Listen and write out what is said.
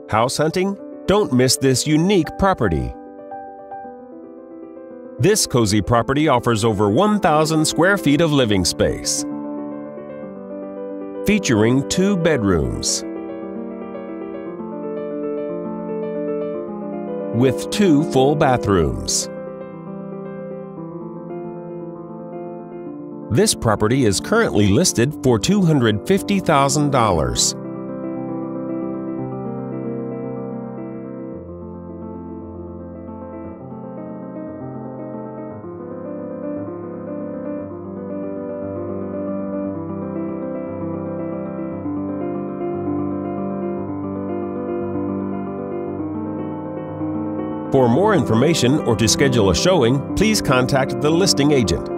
House hunting? Don't miss this unique property. This cozy property offers over 1,000 square feet of living space, featuring 2 bedrooms with 2 full bathrooms. This property is currently listed for $250,000. For more information or to schedule a showing, please contact the listing agent.